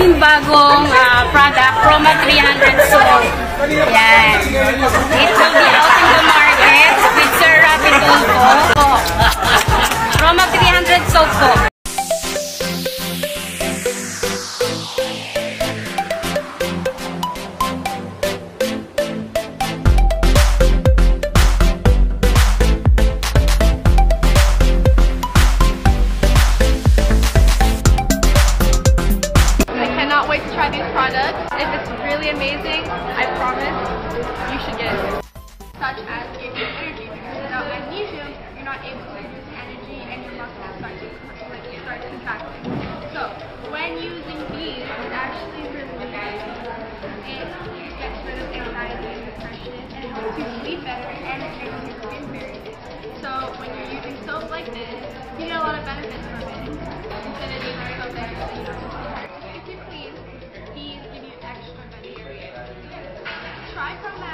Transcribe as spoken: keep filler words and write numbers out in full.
aming bagong uh, product, Promag three hundred soap. Yan. It will be out in the market with Sir Rapid po. Promag three hundred soap po. If it's really amazing, I promise you should get it. Such as giving you energy, because without magnesium, you're not able to produce energy and your muscles start to like start contracting. So when using these, it's actually really nice. It gets rid of anxiety and depression, and it helps you sleep better, and it makes your skin very good. So when you're using soap like this, you get a lot of benefits from it. Instead of using soap that you know. If you please, these give you extra bacteria. Try Promag.